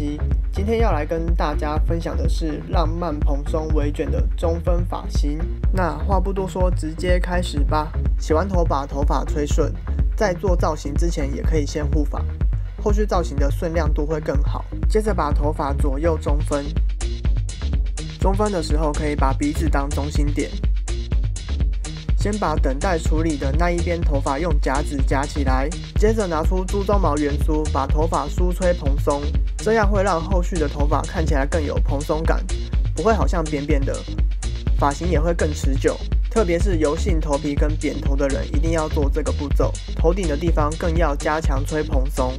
西，今天要来跟大家分享的是浪漫蓬松微卷的中分发型。那话不多说，直接开始吧。洗完头把头发吹顺，在做造型之前也可以先护发，后续造型的顺亮度会更好。接着把头发左右中分，中分的时候可以把鼻子当中心点。先把等待处理的那一边头发用夹子夹起来，接着拿出猪鬃毛圆梳，把头发梳吹蓬松，这样会让后续的头发看起来更有蓬松感，不会好像扁扁的，发型也会更持久。特别是油性头皮跟扁头的人，一定要做这个步骤。头顶的地方更要加强吹蓬松。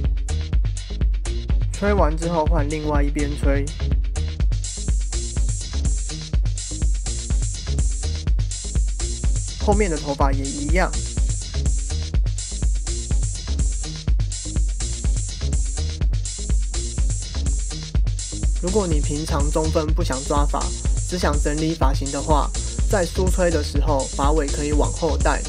吹完之后换另外一边吹。后面的头发也一样。如果你平常中分不想抓发，只想整理发型的话，在梳吹的时候，发尾可以往后带，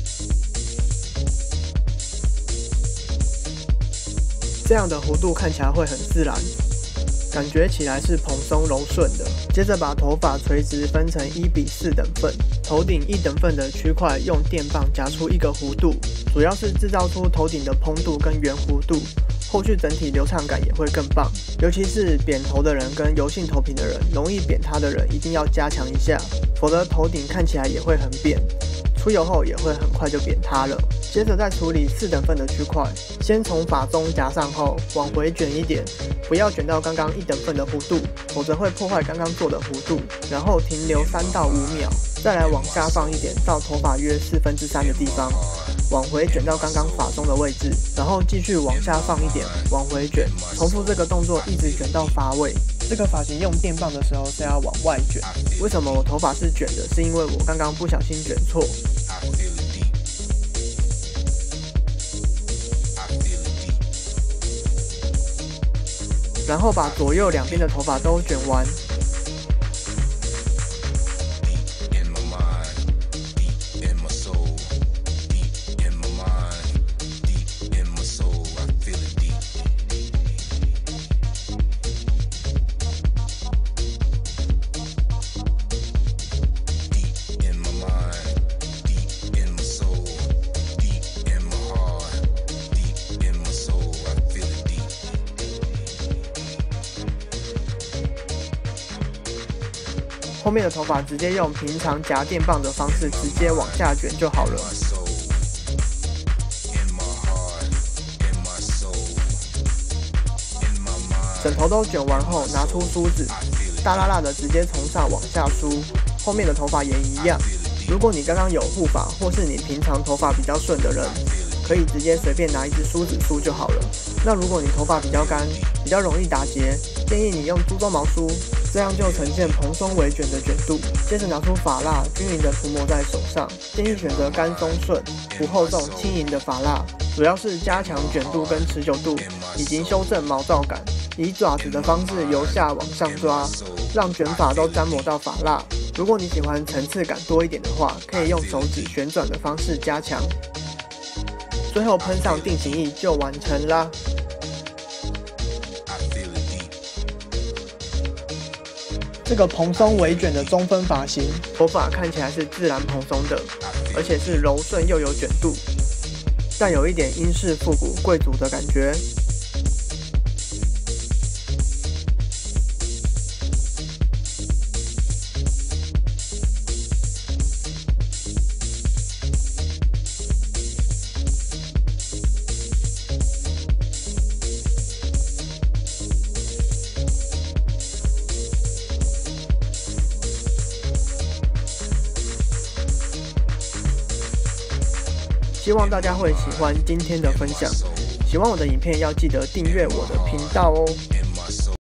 这样的弧度看起来会很自然，感觉起来是蓬松柔顺的。接着把头发垂直分成1:4等份，头顶1等份的区块用电棒夹出一个弧度，主要是制造出头顶的蓬度跟圆弧度，后续整体流畅感也会更棒。尤其是扁头的人跟油性头皮的人，容易扁塌的人一定要加强一下，否则头顶看起来也会很扁，出油后也会很快就扁塌了。接着再处理4等份的区块，先从发中夹上后往回卷一点，不要卷到刚刚1等份的弧度，否则会破坏刚刚做的弧度。然后停留3到5秒，再来往下放一点到头发约3/4的地方，往回卷到刚刚发中的位置，然后继续往下放一点，往回卷，重复这个动作一直卷到发尾。这个发型用电棒的时候是要往外卷，为什么我头发是卷的？是因为我刚刚不小心卷错。然后把左右两边的头发都卷完。后面的头发直接用平常夹电棒的方式直接往下卷就好了。整头都卷完后，拿出梳子，大辣辣的直接从上往下梳。后面的头发也一样。如果你刚刚有护发，或是你平常头发比较顺的人，可以直接随便拿一支梳子梳就好了。那如果你头发比较干，比较容易打结，建议你用猪鬃毛梳，这样就呈现蓬松微卷的卷度。接着拿出发蜡，均匀的涂抹在手上，建议选择干松顺、不厚重、轻盈的发蜡，主要是加强卷度跟持久度，以及修正毛躁感。以爪子的方式由下往上抓，让卷发都沾抹到发蜡。如果你喜欢层次感多一点的话，可以用手指旋转的方式加强。最后喷上定型液就完成啦。这个蓬松微卷的中分发型，头发看起来是自然蓬松的，而且是柔顺又有卷度，但有一点英式复古贵族的感觉。希望大家会喜欢今天的分享，喜欢我的影片要记得订阅我的频道哦。